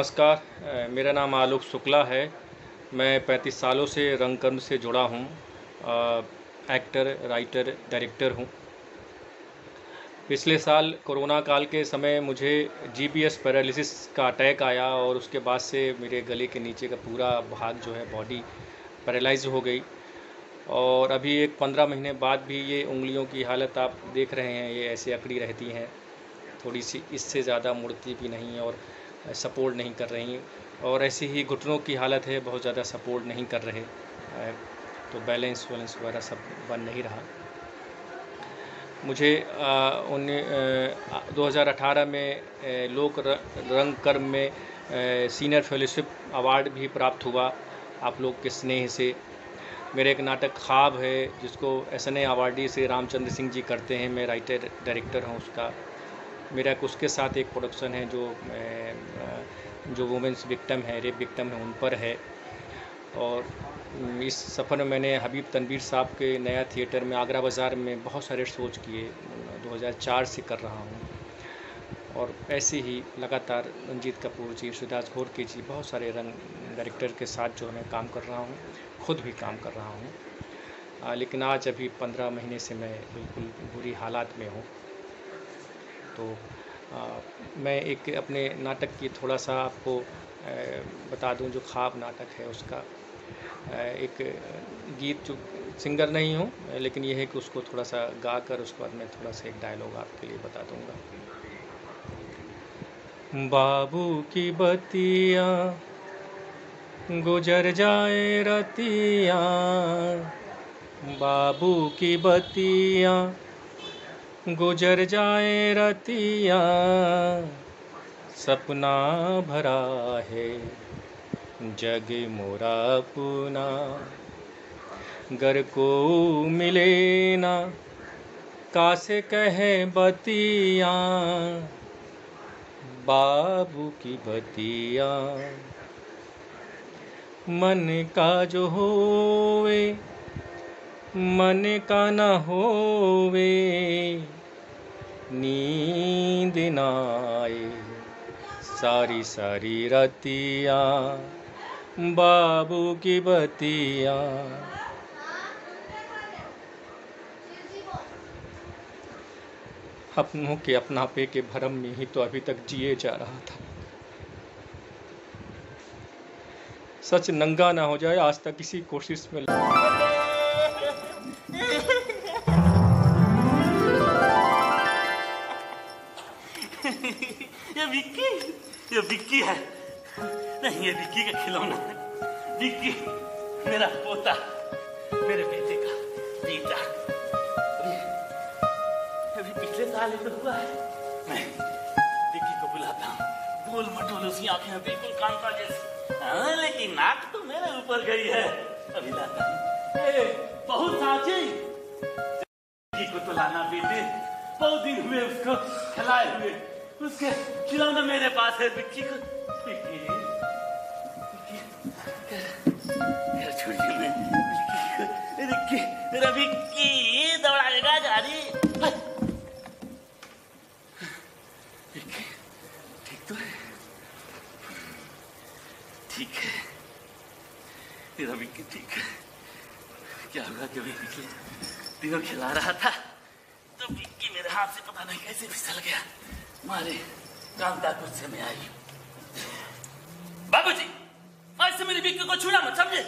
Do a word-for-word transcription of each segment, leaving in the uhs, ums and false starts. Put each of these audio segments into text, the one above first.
नमस्कार, अ, मेरा नाम आलोक शुक्ला है। मैं पैंतीस सालों से रंगकर्म से जुड़ा हूँ। अ, एक्टर, राइटर, डायरेक्टर हूँ। पिछले साल कोरोना काल के समय मुझे जीबीएस पैरालिसिस का अटैक आया और उसके बाद से मेरे गले के नीचे का पूरा भाग जो है बॉडी पैरालाइज़ हो गई और अभी एक पंद्रह महीने बाद भी ये उँगलियों की हालत आप देख रहे हैं, ये ऐसे अकड़ी रहती हैं। थोड़ी-सी इससे ज़्यादा मुड़ती भी नहीं और सपोर्ट नहीं कर रही और ऐसे ही घुटनों की हालत है, बहुत ज़्यादा सपोर्ट नहीं कर रहे। अ, तो बैलेंस वैलेंस वगैरह सब बन नहीं रहा। मुझे अ, उन्नी अ, दो हज़ार अठारह में अ, लोक र रंगकर्म में अ, सीनियर फेलोशिप अवार्ड भी प्राप्त हुआ आप लोग के स्नेह से। मेरा एक नाटक ख्वाब है जिसको एसएनए अवार्डी श्री रामचंद्र सिंह जी करते हैं, मैं राइटर डायरेक्टर हूँ उसका। मेरा उसके साथ एक प्रोडक्शन है जो जो वुमेन्स विक्टिम है, रेप विक्टिम है, उन पर है। और इस सफ़र में मैंने हबीब तनवीर साहब के नया थिएटर में आगरा बाज़ार में बहुत सारे शोज किए, दो हज़ार चार से कर रहा हूँ। और ऐसे ही लगातार रंजीत कपूर जी, सुदास घोरके जी, बहुत सारे रंग डायरेक्टर के साथ जो मैं काम कर रहा हूँ, खुद भी काम कर रहा हूँ। आ, लेकिन आज अभी पंद्रह महीने से मैं बिल्कुल बुरी हालात में हूँ। तो आ, मैं एक अपने नाटक की थोड़ा सा आपको आ, बता दूं, जो ख्वाब नाटक है उसका आ, एक गीत, जो सिंगर नहीं हूँ लेकिन ये है कि उसको थोड़ा सा गा कर उसके बाद मैं थोड़ा सा एक डायलॉग आपके लिए बता दूंगा। बाबू की बत्तियाँ गुजर जाए रतियाँ, बाबू की बत्तियाँ गुजर जाए रतियाँ, सपना भरा है जग मोरा पुना, गर को मिले ना कासे कहे बतियाँ, बाबू की बतियाँ। मन का जो होवे मन का न होवे, नींद न आए सारी सारी रतियाँ, बाबू की बतियाँ। अपनों के अपनापे के भरम में ही तो अभी तक जिए जा रहा था। सच नंगा ना हो जाए आज तक इसी कोशिश में। ये विक्की, ये विक्की है। नहीं, ये विक्की का खिलौना है। विक्की मेरा पोता, मेरे बेटे का बेटा। अभी अभी पिछले साल ही तो हुआ है। मैं विक्की को बुलाता हूँ, गोल मटोल उसकी आंखें बिल्कुल कांता जैसी। हाँ, लेकिन नाक तो मेरे ऊपर गई है। अभी लाता हूँ। ए, बहुत साची विक्की को तो लाना बेटे, बहुत दिन हुए उसको खिलाए हुए। उसके खिलौना मेरे पास है। विक्की को विक्की छोड़ के मैं विक्की विक्की मेरा विक्की दौड़ाएगा गाड़ी। विक्की ठीक तो है? ठीक है, मेरा विक्की ठीक है। क्या हुआ कि मैं पिछले दिनों खिला रहा था तो विक्की मेरे हाथ से पता नहीं कैसे फिसल गया, मारे कांता गुस्से में आई। बाबूजी, आज से मेरी विक्की को छूना मत, समझे?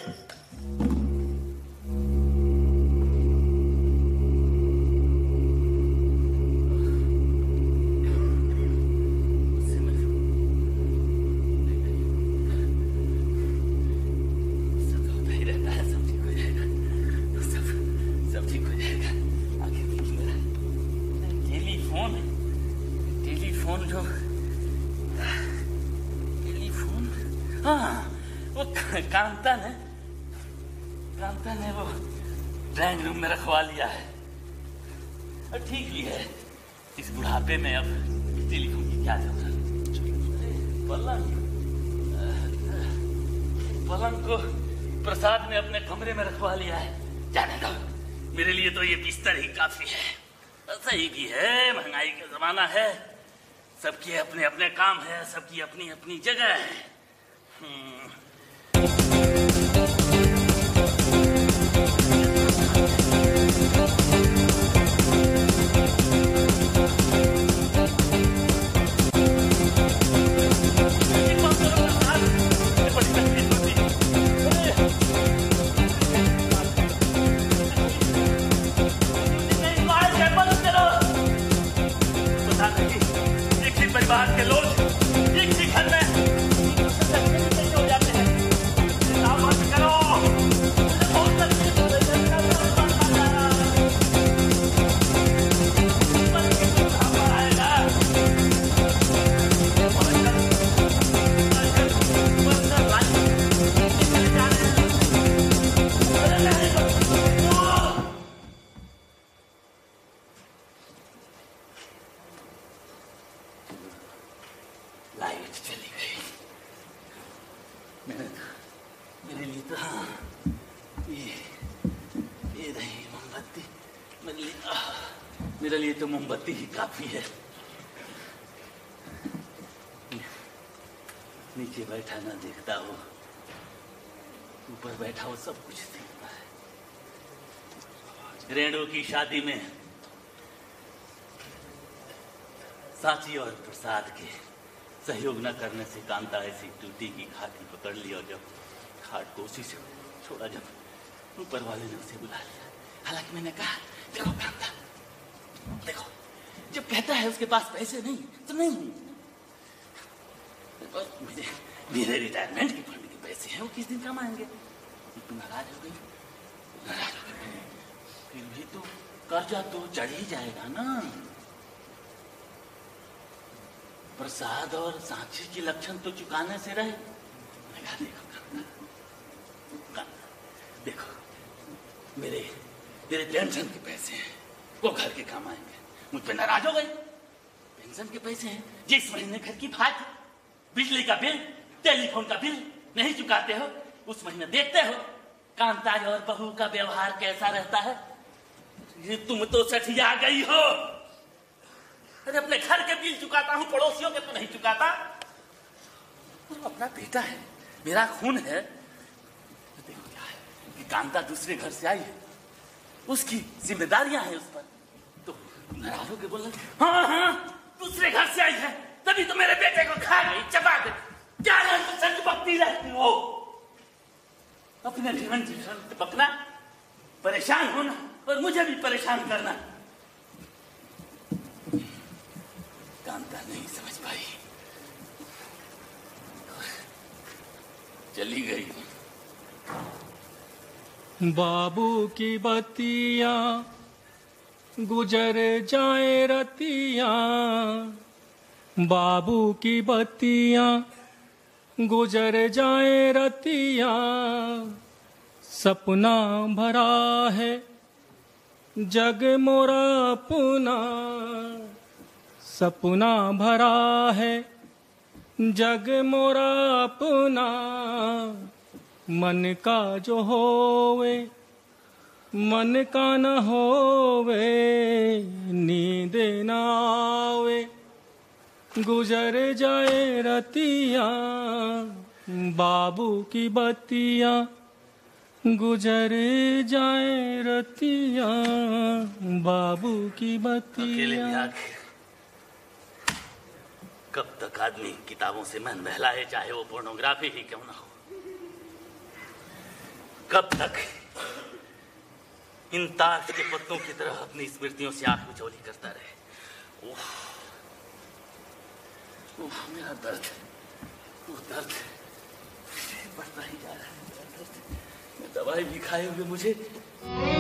सब होता ही रहता है, सब ठीक हो जाएगा, सब सब ठीक हो जाएगा। आखिर विक्की मेरा टेलीफोन टेलीफोन जो टेलीफोन हाँ, वो कांता ने कांता ने वो ड्राइंग रूम में रखवा लिया है। और ठीक भी है, इस बुढ़ापे में अब टेलीफोन की क्या जरूरत। पलंग पलंग को प्रसाद ने अपने कमरे में रखवा लिया है। जाने दो, मेरे लिए तो ये बिस्तर ही काफी है। सही भी है, महंगाई का जमाना है, सबके अपने अपने काम है, सबकी अपनी अपनी जगह है। हम्म। परिवार के लोग एक ही घर में कैसे हो जाते हैं? मत करो। लाइट चली गई। मेरे मेरे लिए तो हाँ ये ये रही मोमबत्ती। मेरे लिए मेरे लिए तो मोमबत्ती ही काफी है। नीचे बैठा ना देखता हो, ऊपर बैठा हो सब कुछ देखता है। रेणु की शादी में साची और प्रसाद के सहयोग न करने से कांता ऐसी टूटी की खाटी पकड़ ली, और जब खाट को उसी से छोड़ा, जब ऊपर वाले ने उसे बुला लिया। हालांकि मैंने कहा देखो कांता, देखो जब कहता है उसके पास पैसे नहीं तो नहीं, मेरे मेरे रिटायरमेंट के फंड के पैसे हैं, वो किस दिन कमाएंगे। तो नाराज हो गई, नाराज हो गई। फिर भी तो कर्जा तो चढ़ ही जाएगा ना। प्रसाद और साक्षी की लक्षण तो चुकाने से रहे। देखो देखो मेरे मेरे पेंशन के पैसे हैं, वो घर के काम आएंगे। मुझ पे नाराज हो गए। पेंशन के पैसे हैं, जिस महीने घर की भात, बिजली का बिल, टेलीफोन का बिल नहीं चुकाते हो, उस महीने देखते हो कांता और बहू का व्यवहार कैसा रहता है। ये तुम तो सठिया गई हो। अरे अपने घर के बिल चुकाता हूं, पड़ोसियों के तो नहीं चुकाता। तो अपना बेटा है, मेरा खून है। तो देखो क्या है कि कांता दूसरे घर से आई है, उसकी जिम्मेदारियां हैं उस पर। तो नाराज होकर बोल रहे, हाँ हाँ दूसरे घर से आई है, तभी तो मेरे बेटे को खा गई, चबा गई। क्या संग बकती रहती हो? अपने जीवन जीवन बकना, परेशान होना और मुझे भी परेशान करना। कांता नहीं समझ पाई, चली गई। बाबू की बत्तियां गुजर जाए रतियां, बाबू की बत्तियां गुजर जाए रतियां, सपना भरा है जग मोरा अपना, सपना भरा है जग मोरा अपना, मन का जो होवे मन का न होवे, नींद न आवे गुजर जाए रतियां, बाबू की बत्तियां गुजर जाए रतियां, बाबू की बत्तियां। कब तक आदमी किताबों से मन बहलाए, चाहे वो पोर्नोग्राफी ही क्यों ना हो। कब तक इन ताश के पत्तों की तरह अपनी स्मृतियों से आंख मिचौली करता रहे। ओह, ओह, मेरा दर्द, वो दर्द बढ़ता ही जा रहा है। दवाई भी खाए हुए मुझे